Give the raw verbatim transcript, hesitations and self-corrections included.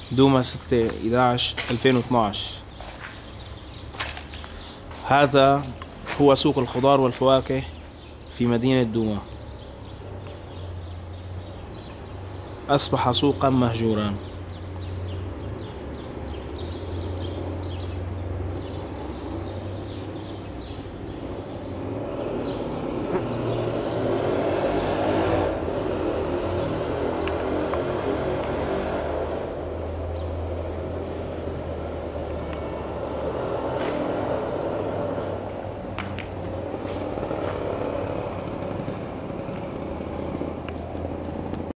دوما ستة إحدى ألفين واثناشر. هذا هو سوق الخضار والفواكه في مدينة دوما، أصبح سوقا مهجورا.